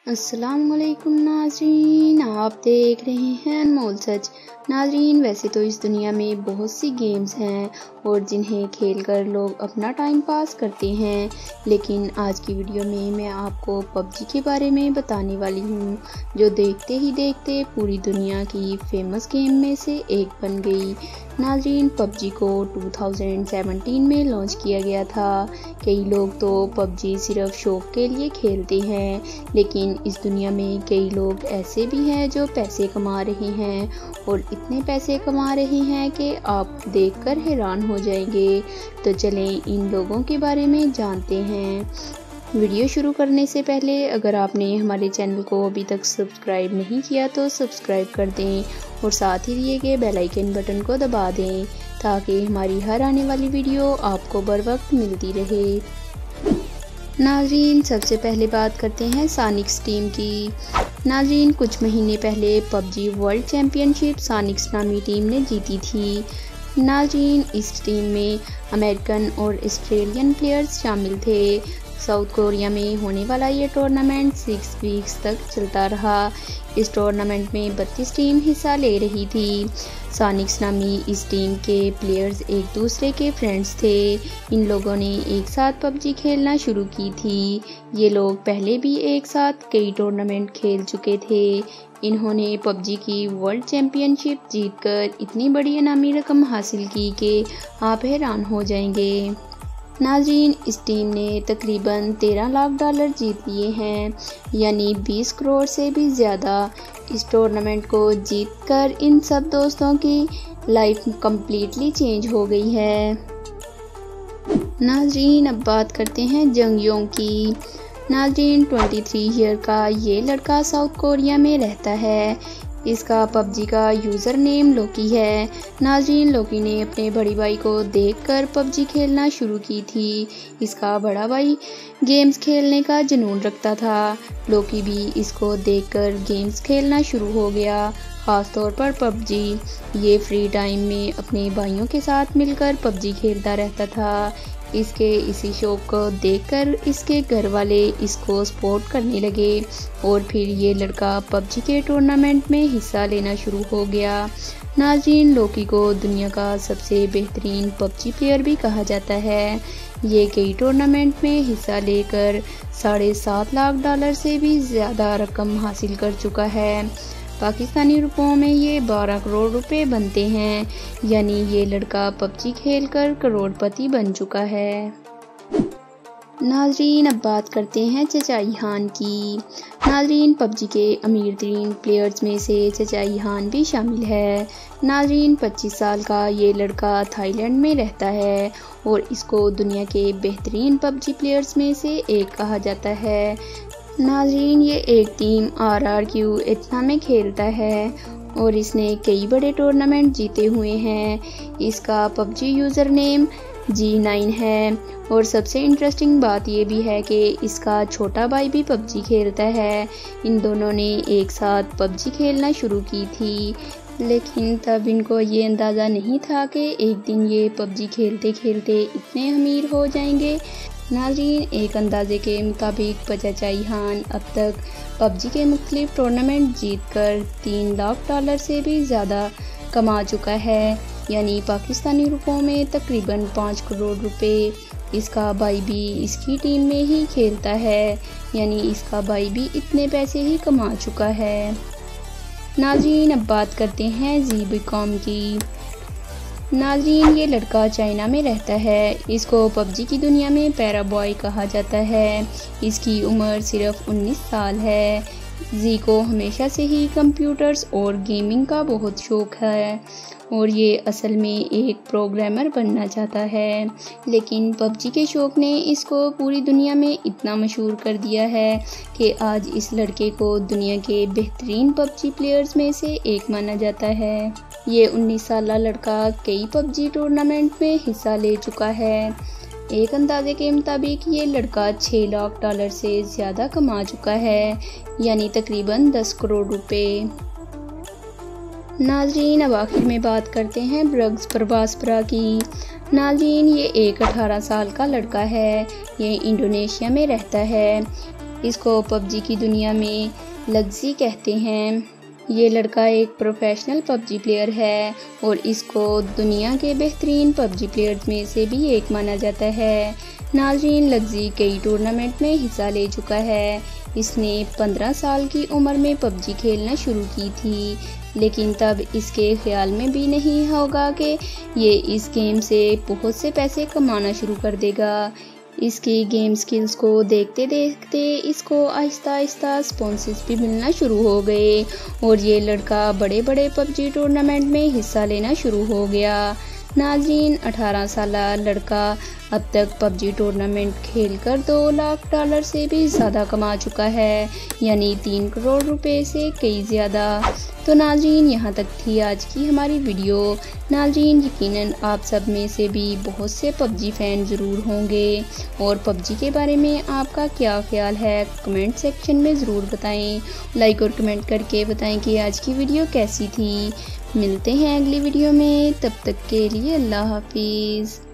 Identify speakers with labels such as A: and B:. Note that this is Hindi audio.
A: अस्सलामुअलैकुम नाज़रीन, आप देख रहे हैं अनमोल सच। नाज़रीन, वैसे तो इस दुनिया में बहुत सी गेम्स हैं और जिन्हें खेलकर लोग अपना टाइम पास करते हैं, लेकिन आज की वीडियो में मैं आपको पबजी के बारे में बताने वाली हूँ, जो देखते ही देखते पूरी दुनिया की फेमस गेम में से एक बन गई। नाज़रीन, पबजी को 2017 में लॉन्च किया गया था। कई लोग तो पबजी सिर्फ शौक के लिए खेलते हैं, लेकिन इस दुनिया में कई लोग ऐसे भी हैं जो पैसे कमा रहे हैं और इतने पैसे कमा रहे हैं कि आप देखकर हैरान हो जाएंगे। तो चलें इन लोगों के बारे में जानते हैं। वीडियो शुरू करने से पहले अगर आपने हमारे चैनल को अभी तक सब्सक्राइब नहीं किया तो सब्सक्राइब कर दें और साथ ही दिए गए बेल आइकन बटन को दबा दें ताकि हमारी हर आने वाली वीडियो आपको बर वक्त मिलती रहे। नाज़रीन, सबसे पहले बात करते हैं सानिक्स टीम की। नाज़रीन, कुछ महीने पहले पबजी वर्ल्ड चैम्पियनशिप सानिक्स नामी टीम ने जीती थी। नाज़रीन, इस टीम में अमेरिकन और ऑस्ट्रेलियन प्लेयर्स शामिल थे। साउथ कोरिया में होने वाला ये टूर्नामेंट 6 वीक्स तक चलता रहा। इस टूर्नामेंट में 32 टीम हिस्सा ले रही थी। सानिक्स नामी इस टीम के प्लेयर्स एक दूसरे के फ्रेंड्स थे। इन लोगों ने एक साथ पबजी खेलना शुरू की थी। ये लोग पहले भी एक साथ कई टूर्नामेंट खेल चुके थे। इन्होंने पबजी की वर्ल्ड चैम्पियनशिप जीतकर इतनी बड़ी इनामी रकम हासिल की कि आप हैरान हो जाएंगे। नाज़रीन, इस टीम ने तकरीबन $13 लाख जीत लिए हैं, यानी 20 करोड़ से भी ज़्यादा। इस टूर्नामेंट को जीतकर इन सब दोस्तों की लाइफ कम्प्लीटली चेंज हो गई है। नाज़रीन, अब बात करते हैं जंगयों की। नाज़रीन, 23 ईयर का ये लड़का साउथ कोरिया में रहता है। इसका पबजी का यूज़र नेम लोकी है। नाज़रीन, लोकी ने अपने बड़ी भाई को देखकर पबजी खेलना शुरू की थी। इसका बड़ा भाई गेम्स खेलने का जुनून रखता था। लोकी भी इसको देखकर गेम्स खेलना शुरू हो गया, ख़ास तौर पर पबजी। ये फ्री टाइम में अपने भाइयों के साथ मिलकर पबजी खेलता रहता था। इसके इसी शौक को देखकर इसके घर वाले इसको सपोर्ट करने लगे और फिर ये लड़का पबजी के टूर्नामेंट में हिस्सा लेना शुरू हो गया। नाज़रीन, लोकी को दुनिया का सबसे बेहतरीन पबजी प्लेयर भी कहा जाता है। ये कई टूर्नामेंट में हिस्सा लेकर $7.5 लाख से भी ज़्यादा रकम हासिल कर चुका है। पाकिस्तानी रुपयों में ये 12 करोड़ रुपए बनते हैं, यानी ये लड़का पबजी खेलकर करोड़पति बन चुका है। नाज़रीन, अब बात करते हैं चचाई हान की। नाज़रीन, पबजी के अमीर तरीन प्लेयर्स में से चचाई हान भी शामिल है। नाज़रीन, 25 साल का ये लड़का थाईलैंड में रहता है और इसको दुनिया के बेहतरीन पबजी प्लेयर्स में से एक कहा जाता है। नाज़रीन, ये एक टीम RRQ एथना में खेलता है और इसने कई बड़े टूर्नामेंट जीते हुए हैं। इसका पबजी यूज़र नेम G9 है और सबसे इंटरेस्टिंग बात ये भी है कि इसका छोटा भाई भी पबजी खेलता है। इन दोनों ने एक साथ पबजी खेलना शुरू की थी, लेकिन तब इनको ये अंदाज़ा नहीं था कि एक दिन ये पबजी खेलते खेलते इतने अमीर हो जाएंगे। नाज़रीन, एक अंदाजे के मुताबिक चचाई हान अब तक पबजी के मुख्तलिफ टूर्नामेंट जीतकर $3 लाख से भी ज़्यादा कमा चुका है, यानी पाकिस्तानी रुपयों में तकरीबन 5 करोड़ रुपए। इसका भाई भी इसकी टीम में ही खेलता है, यानी इसका भाई भी इतने पैसे ही कमा चुका है। नाज़रीन, अब बात करते हैं ज़ीबीकॉम की। नाज़रीन, ये लड़का चाइना में रहता है। इसको पबजी की दुनिया में पैरा बॉय कहा जाता है। इसकी उम्र सिर्फ 19 साल है। जी को हमेशा से ही कंप्यूटर्स और गेमिंग का बहुत शौक है और ये असल में एक प्रोग्रामर बनना चाहता है, लेकिन पबजी के शौक ने इसको पूरी दुनिया में इतना मशहूर कर दिया है कि आज इस लड़के को दुनिया के बेहतरीन पबजी प्लेयर्स में से एक माना जाता है। ये 19 साल लड़का कई पबजी टूर्नामेंट में हिस्सा ले चुका है। एक अंदाजे के मुताबिक ये लड़का $6 लाख से ज़्यादा कमा चुका है, यानी तकरीबन 10 करोड़ रुपए। नाज़रीन, अब आखिर में बात करते हैं ब्रग्स प्रभास्परा की। नाज़रीन, ये एक 18 साल का लड़का है। ये इंडोनेशिया में रहता है। इसको पबजी की दुनिया में लग्जी कहते हैं। ये लड़का एक प्रोफेशनल पबजी प्लेयर है और इसको दुनिया के बेहतरीन पबजी प्लेयर्स में से भी एक माना जाता है। नाज़रीन, लग्जी कई टूर्नामेंट में हिस्सा ले चुका है। इसने 15 साल की उम्र में पबजी खेलना शुरू की थी, लेकिन तब इसके ख्याल में भी नहीं होगा कि ये इस गेम से बहुत से पैसे कमाना शुरू कर देगा। इसकी गेम स्किल्स को देखते देखते इसको आहिस्ता आहिस्ता स्पॉन्सर्स भी मिलना शुरू हो गए और ये लड़का बड़े बड़े पबजी टूर्नामेंट में हिस्सा लेना शुरू हो गया। नाज़रीन, 18 साल लड़का अब तक पबजी टूर्नामेंट खेलकर $2 लाख से भी ज़्यादा कमा चुका है, यानी 3 करोड़ रुपए से कई ज़्यादा। तो नाज़रीन, यहाँ तक थी आज की हमारी वीडियो। नाज़रीन, यकीनन आप सब में से भी बहुत से पबजी फ़ैन ज़रूर होंगे और पबजी के बारे में आपका क्या ख्याल है कमेंट सेक्शन में ज़रूर बताएं। लाइक और कमेंट करके बताएं कि आज की वीडियो कैसी थी। मिलते हैं अगली वीडियो में, तब तक के लिए अल्लाह हाफिज़।